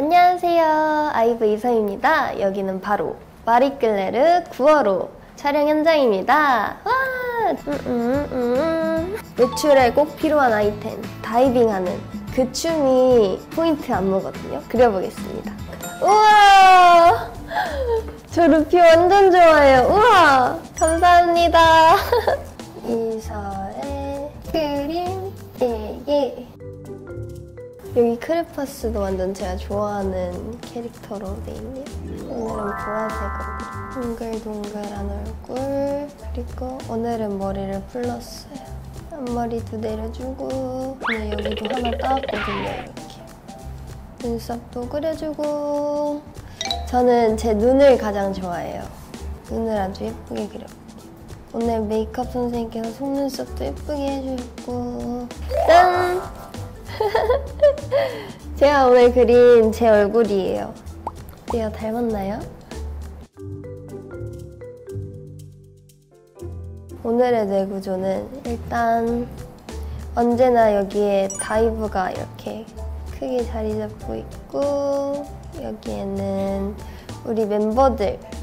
안녕하세요, 아이브 이서입니다. 여기는 바로 마리끌레르 9월호 촬영 현장입니다. 와! 외출에 꼭 필요한 아이템, 다이빙하는 그 춤이 포인트 안무거든요. 그려보겠습니다. 우와! 저 루피 완전 좋아해요. 우와! 감사합니다. 이서의 그림 예예. 여기 크레파스도 완전 제가 좋아하는 캐릭터로 돼 있네요. 오늘은 보라색으로 동글동글한 얼굴, 그리고 오늘은 머리를 풀렀어요. 앞머리도 내려주고, 오늘 여기도 하나 따왔거든요. 이렇게 눈썹도 그려주고. 저는 제 눈을 가장 좋아해요. 눈을 아주 예쁘게 그려볼게요. 오늘 메이크업 선생님께서 속눈썹도 예쁘게 해주셨고. 짠! 제가 오늘 그린 제 얼굴이에요. 제가 닮았나요? 오늘의 뇌 구조는 일단 언제나 여기에 다이브가 이렇게 크게 자리 잡고 있고, 여기에는 우리 멤버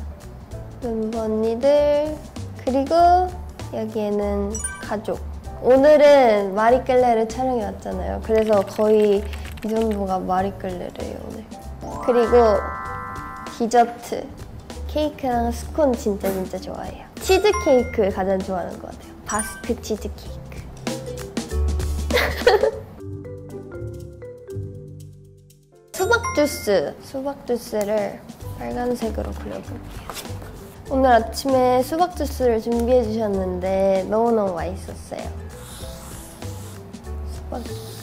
언니들, 그리고 여기에는 가족. 오늘은 마리끌레르 촬영이 왔잖아요. 그래서 거의 이 정도가 마리끌레르예요, 오늘. 그리고 디저트. 케이크랑 스콘 진짜 좋아해요. 치즈케이크 가장 좋아하는 것 같아요. 바스크 치즈케이크. 수박 주스를 빨간색으로 그려볼게요. 오늘 아침에 수박 주스를 준비해 주셨는데 너무너무 맛있었어요. 수박 주스.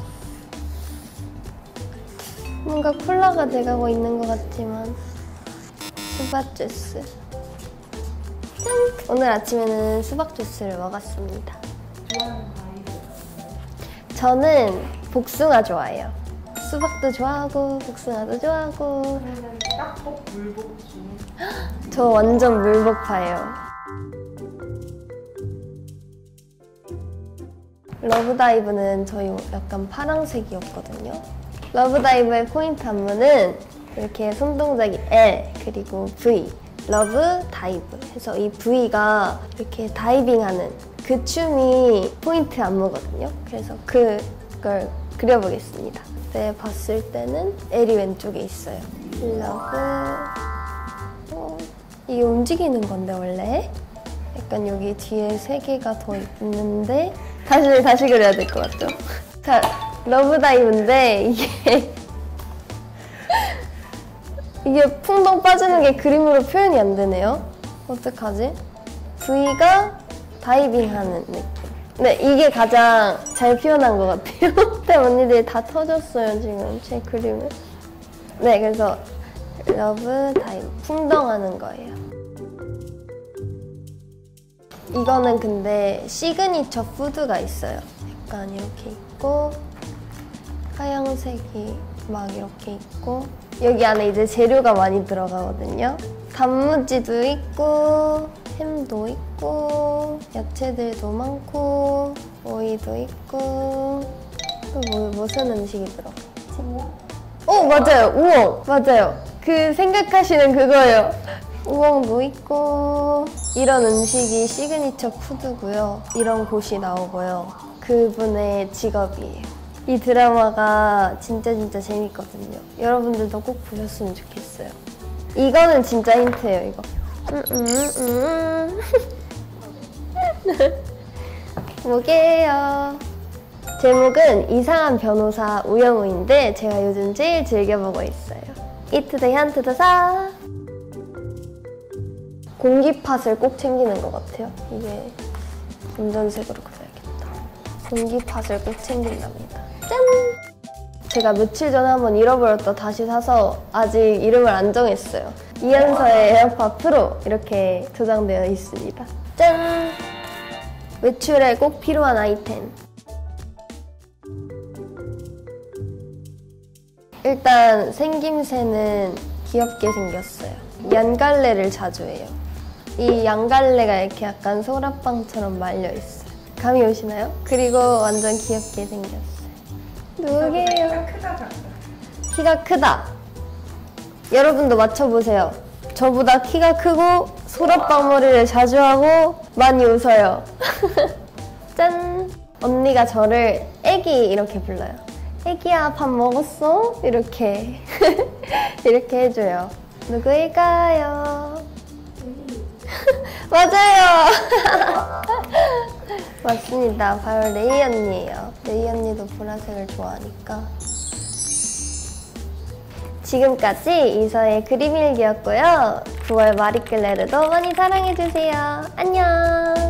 뭔가 콜라가 돼가고 있는 것 같지만 수박 주스. 짠! 오늘 아침에는 수박 주스를 먹었습니다. 좋아하는 과일? 저는 복숭아 좋아해요. 수박도 좋아하고 복숭아도 좋아하고. 그러면 딱복, 물복 중에? 저 완전 물복파예요. 러브다이브는 저희 약간 파란색이었거든요. 러브다이브의 포인트 안무는 이렇게 손동작이 L 그리고 V, 러브다이브 해서 이 V가 이렇게 다이빙하는 그 춤이 포인트 안무거든요. 그래서 그걸 그려보겠습니다. 그때 봤을 때는 L이 왼쪽에 있어요. 러브. 이게 움직이는 건데 원래? 약간 여기 뒤에 3개가 더 있는데 다시 그려야 될 것 같죠? 자, 러브다이브인데 이게 풍덩 빠지는 게 그림으로 표현이 안 되네요. 어떡하지? V가 다이빙하는 느낌. 네, 이게 가장 잘 표현한 것 같아요. 그때 언니들이 다 터졌어요, 지금 제 그림을. 네, 그래서 러브 다이브, 풍덩하는 거예요. 이거는 근데 시그니처 푸드가 있어요. 약간 이렇게 있고 하얀색이 막 이렇게 있고, 여기 안에 이제 재료가 많이 들어가거든요. 단무지도 있고 햄도 있고 야채들도 많고 오이도 있고. 또 무슨 음식이 들어가지? 맞아요, 우엉. 맞아요, 그 생각하시는 그거예요. 우엉도 있고. 이런 음식이 시그니처 푸드고요. 이런 곳이 나오고요. 그분의 직업이에요. 이 드라마가 진짜 재밌거든요. 여러분들도 꼭 보셨으면 좋겠어요. 이거는 진짜 힌트예요, 이거. 뭐게요? 제목은 이상한 변호사 우영우인데 제가 요즘 제일 즐겨보고 있어요. 이트더 현트더사. 공기팟을 꼭 챙기는 것 같아요. 이게 검정색으로 그려야겠다. 공기팟을 꼭 챙긴답니다. 짠! 제가 며칠 전에 한번 잃어버렸다 다시 사서 아직 이름을 안 정했어요. 이현서의 에어팟 프로 이렇게 저장되어 있습니다. 짠! 외출에 꼭 필요한 아이템. 일단 생김새는 귀엽게 생겼어요. 양갈래를 자주 해요. 이 양갈래가 이렇게 약간 소라빵처럼 말려있어요. 감이 오시나요? 그리고 완전 귀엽게 생겼어요. 누구게요? 키가 크다 작다? 키가 크다. 여러분도 맞춰보세요. 저보다 키가 크고 소라빵머리를 자주 하고 많이 웃어요. 짠! 언니가 저를 애기 이렇게 불러요. 애기야 밥 먹었어? 이렇게 이렇게 해줘요. 누구일까요? 맞아요. 맞습니다. 바로 레이 언니예요. 레이 언니도 보라색을 좋아하니까. 지금까지 이서의 그림 일기였고요. 9월 마리끌레르도 많이 사랑해주세요. 안녕.